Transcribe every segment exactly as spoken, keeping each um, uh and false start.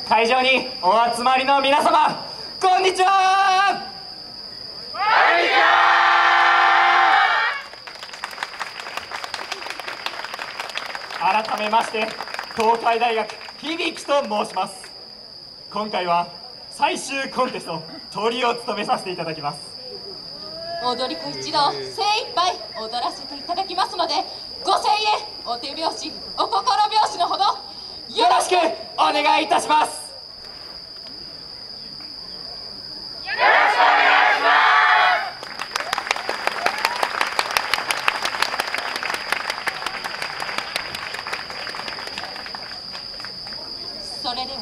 会場にお集まりの皆様、こんにちは。 こんにちは。 改めまして東海大学響と申します。今回は最終コンテストトリを務めさせていただきます。 踊り子一同精一杯踊らせていただきますので、ご声援、お手拍子、お心拍子のほどよろしくお願いいたします。 よろしくお願いします。 それでは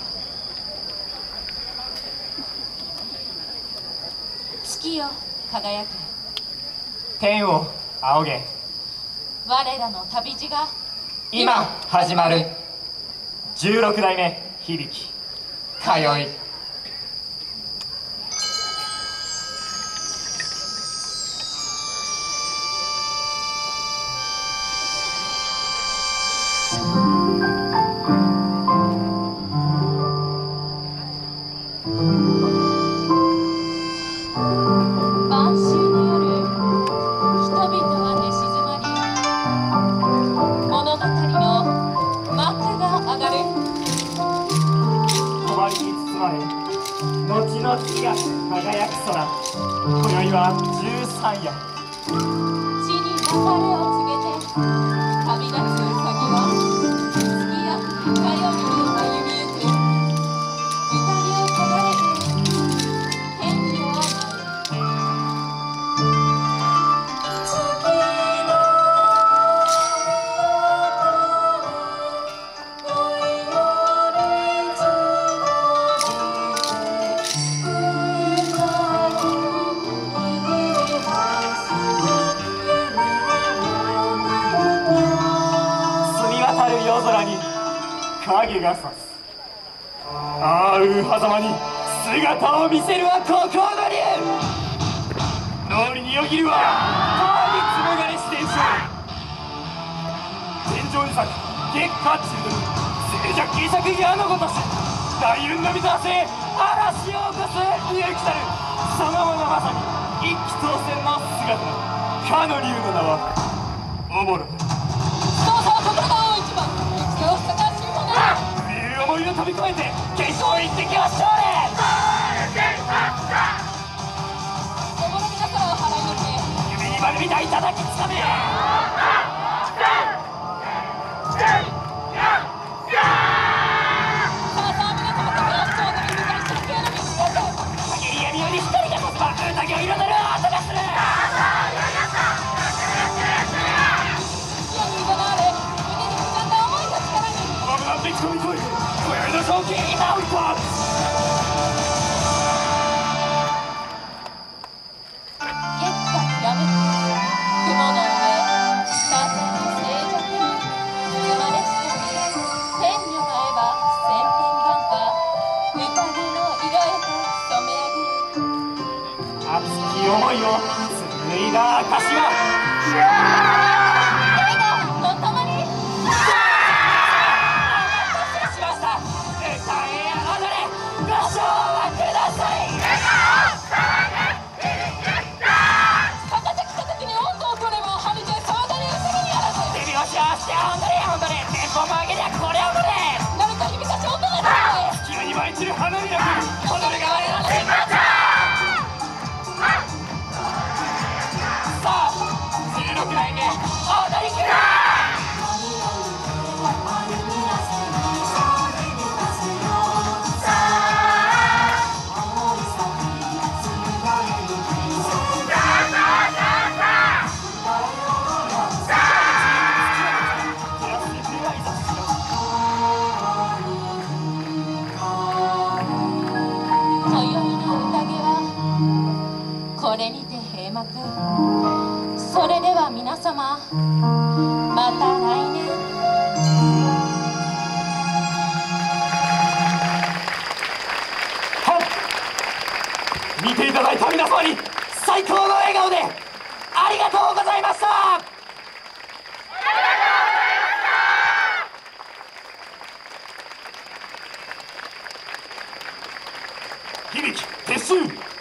月よ輝け、 天を仰げ、 我らの旅路が今始まる。じゅうろく代目響通い。後の月が輝く空、今宵は十三夜。 地に別れを告げて旅立つうさぎは月や頼りに歩みゆく。歌りを焦がれて天にを舞う。月夜空に影が差す。ああう狭間に姿を見せるは孤高の竜。脳裏によぎるは川に紡がれ自然症。天井に咲く月下中毒、静寂希釈矢のごとし。大雲の水はせ嵐を起こす勇気たる、そのものまさに一騎当選の姿。かの竜の名はおもろ。 そうそう、ここだ大一番。一度二かしもな冬思いを飛び越えて決勝行ってきましょうね。 おぼろげな空を払いのけ、 夢にまるみたい叩きつかめ。今宵の賞金今追い込む。 月下きらめく雲の上、まさに静寂に生まれしとり。天に舞えば千点万花、宴の色へと染め上げる。 熱き思いを紡いだ証は急に舞い散る花火の踊りが我らの天下。さあじゅうろく代目踊り切る。 これにて閉幕。それでは皆様、また来年。 はっ、見ていただいた皆様に最高の笑顔でありがとうございました。 響撤収。